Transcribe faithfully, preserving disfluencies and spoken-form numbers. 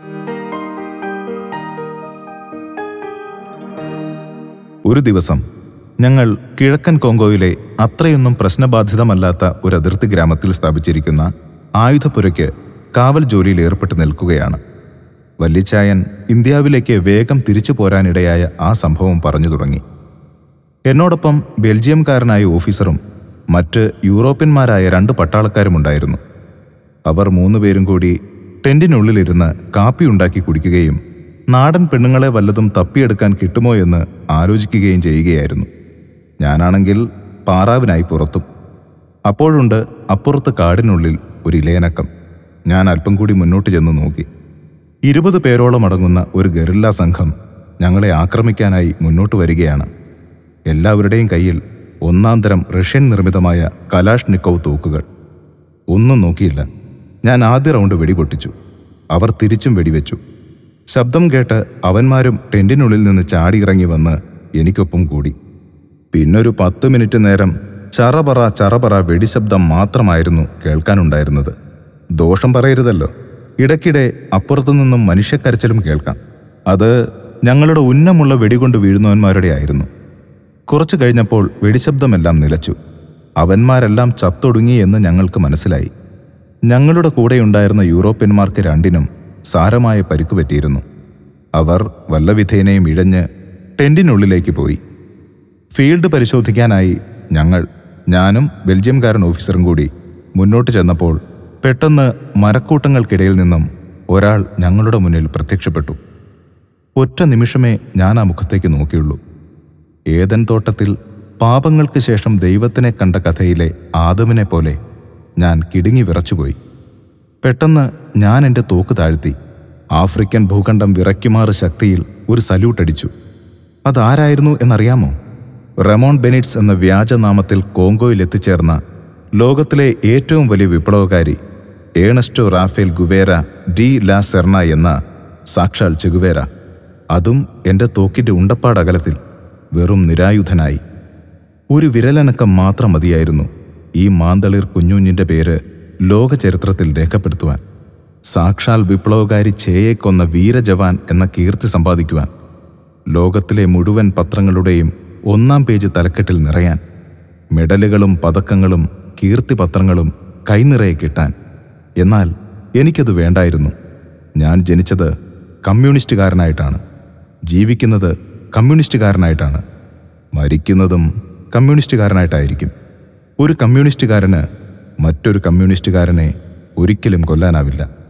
ഒരു ദിവസം ഞങ്ങൾ കിഴക്കൻ കോങ്കോയിലെ അത്രയൊന്നും പ്രശ്നബാധിതമല്ലാത്ത ഒരു അതിർത്തി ഗ്രാമത്തിൽ സ്ഥാപിച്ചിരിക്കുന്ന ആയുധപ്പുരയ്ക്ക് കാവൽ ജോലിയിൽ ഏർപ്പെട്ട് നിൽക്കുകയാണ്. വല്ലിച്ചായൻ ഇന്ത്യാവിലേക്ക് വേഗം തിരിച്ചു പോരാനിടയായ ആ സംഭവം പറഞ്ഞു തുടങ്ങി. എന്നോടൊപ്പം ബെൽജിയംകാരനായ ഓഫീസറും മറ്റ് യൂറോപ്യന്മാരായ രണ്ട് പട്ടാളക്കാരുമുണ്ടായിരുന്നു. അവർ മൂന്നുപേരും കൂടി ടെന്റിനുള്ളിലിരുന്ന് കാപ്പി ഉണ്ടാക്കി കുടിക്കുകയും നാടൻ പെണ്ണുങ്ങളെ വല്ലതും തപ്പിയെടുക്കാൻ കിട്ടുമോ എന്ന് ആലോചിക്കുകയും ചെയ്യുകയായിരുന്നു. ഞാനാണെങ്കിൽ പാറാവിനായി പുറത്തും. അപ്പോഴുണ്ട് അപ്പുറത്ത് കാടിനുള്ളിൽ ഒരു ഇലയനക്കം. ഞാൻ അല്പം കൂടി മുന്നോട്ട് ചെന്ന് നോക്കി. ഇരുപത് പേരോളം അടങ്ങുന്ന ഒരു ഗറില്ല സംഘം ഞങ്ങളെ ആക്രമിക്കാനായി മുന്നോട്ട് വരികയാണ്. എല്ലാവരുടെയും കയ്യിൽ ഒന്നാം തരം റഷ്യൻ നിർമ്മിതമായ കലാഷ്നിക്കോവ് തോക്കുകൾ. ഒന്നും നോക്കിയില്ല. ഞാൻ ആദ്യ റൗണ്ട് വെടിപൊട്ടിച്ചു. അവർ തിരിച്ചും വെടിവെച്ചു. ശബ്ദം കേട്ട് അവന്മാരും ടെന്റിനുള്ളിൽ നിന്ന് ചാടിയിറങ്ങി വന്ന് എനിക്കൊപ്പം കൂടി. പിന്നൊരു പത്ത് മിനിറ്റ് നേരം ചറപറ ചറപറ വെടിശബ്ദം മാത്രമായിരുന്നു കേൾക്കാനുണ്ടായിരുന്നത്. ദോഷം പറയരുതല്ലോ, ഇടയ്ക്കിടെ അപ്പുറത്തുനിന്നും മനുഷ്യക്കരച്ചിലും കേൾക്കാം. അത് ഞങ്ങളുടെ ഉന്നമുള്ള വെടികൊണ്ട് വീഴുന്നവന്മാരുടെ ആയിരുന്നു. കുറച്ചു കഴിഞ്ഞപ്പോൾ വെടിശബ്ദമെല്ലാം നിലച്ചു. അവന്മാരെല്ലാം ചത്തൊടുങ്ങി എന്ന് ഞങ്ങൾക്ക് മനസ്സിലായി. ഞങ്ങളുടെ കൂടെയുണ്ടായിരുന്ന യൂറോപ്യന്മാർക്ക് രണ്ടിനും സാരമായ പരിക്കു പറ്റിയിരുന്നു. അവർ വല്ലവിധേനയും ഇഴഞ്ഞ് ടെന്റിനുള്ളിലേക്ക് പോയി. ഫീൽഡ് പരിശോധിക്കാനായി ഞങ്ങൾ, ഞാനും ബെൽജിയംകാരൻ ഓഫീസറും കൂടി മുന്നോട്ട് ചെന്നപ്പോൾ പെട്ടെന്ന് മരക്കൂട്ടങ്ങൾക്കിടയിൽ നിന്നും ഒരാൾ ഞങ്ങളുടെ മുന്നിൽ പ്രത്യക്ഷപ്പെട്ടു. ഒറ്റ നിമിഷമേ ഞാൻ ആ മുഖത്തേക്ക് നോക്കിയുള്ളൂ. ഏദൻ തോട്ടത്തിൽ പാപങ്ങൾക്ക് ശേഷം ദൈവത്തിനെ കണ്ട കഥയിലെ ആദമിനെ പോലെ ഞാൻ കിടുങ്ങി വിറച്ചുപോയി. പെട്ടെന്ന് ഞാൻ എൻ്റെ തോക്ക് താഴ്ത്തി ആഫ്രിക്കൻ ഭൂഖണ്ഡം വിറയ്ക്കുമാറ് ശക്തിയിൽ ഒരു സല്യൂട്ടടിച്ചു. അതാരായിരുന്നു എന്നറിയാമോ? റമോൺ ബെനിറ്റ്സ് എന്ന വ്യാജനാമത്തിൽ കോങ്കോയിൽ എത്തിച്ചേർന്ന ലോകത്തിലെ ഏറ്റവും വലിയ വിപ്ലവകാരി Ernesto Rafael Guevara de la Serna എന്ന സാക്ഷാൽ ചെഗുവേര. അതും എൻ്റെ തോക്കിൻ്റെ ഉണ്ടപ്പാടകലത്തിൽ വെറും നിരായുധനായി. ഒരു വിരലനക്കം മാത്രം മതിയായിരുന്നു ഈ മാന്തളിർ കുഞ്ഞുഞ്ഞിൻ്റെ പേര് ലോക ചരിത്രത്തിൽ രേഖപ്പെടുത്തുവാൻ. സാക്ഷാൽ വിപ്ലവകാരി ചേയെ കൊന്ന വീരജവാൻ എന്ന കീർത്തി സമ്പാദിക്കുവാൻ. ലോകത്തിലെ മുഴുവൻ പത്രങ്ങളുടെയും ഒന്നാം പേജ് തലക്കെട്ടിൽ നിറയാൻ. മെഡലുകളും പതക്കങ്ങളും കീർത്തിപത്രങ്ങളും കൈനിറയെ കിട്ടാൻ. എന്നാൽ എനിക്കത് വേണ്ടായിരുന്നു. ഞാൻ ജനിച്ചത് കമ്മ്യൂണിസ്റ്റുകാരനായിട്ടാണ്, ജീവിക്കുന്നത് കമ്മ്യൂണിസ്റ്റുകാരനായിട്ടാണ്, മരിക്കുന്നതും കമ്മ്യൂണിസ്റ്റുകാരനായിട്ടായിരിക്കും. ഒരു കമ്മ്യൂണിസ്റ്റുകാരന് മറ്റൊരു കമ്മ്യൂണിസ്റ്റുകാരനെ ഒരിക്കലും കൊല്ലാനാവില്ല.